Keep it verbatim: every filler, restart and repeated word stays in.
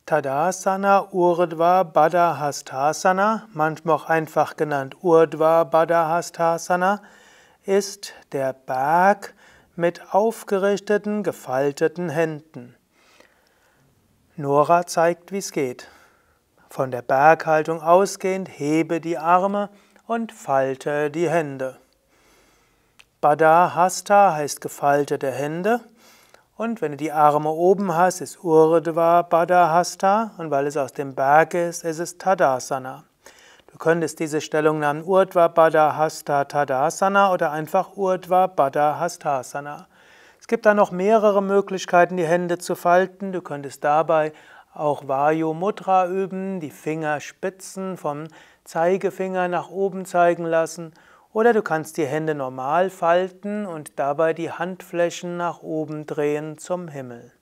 Tadasana, Urdhva Baddha Hastasana, manchmal auch einfach genannt Urdhva Baddha Hastasana, ist der Berg mit aufgerichteten, gefalteten Händen. Nora zeigt, wie es geht. Von der Berghaltung ausgehend hebe die Arme und falte die Hände. Baddha Hasta heißt gefaltete Hände. Und wenn du die Arme oben hast, ist Urdhva Baddha Hasta. Und weil es aus dem Berg ist, ist es Tadasana. Du könntest diese Stellung nennen Urdhva Baddha Hasta Tadasana oder einfach Urdhva Baddha Hastasana. Es gibt da noch mehrere Möglichkeiten, die Hände zu falten. Du könntest dabei auch Vayu Mudra üben, die Fingerspitzen vom Zeigefinger nach oben zeigen lassen. Oder du kannst die Hände normal falten und dabei die Handflächen nach oben drehen zum Himmel.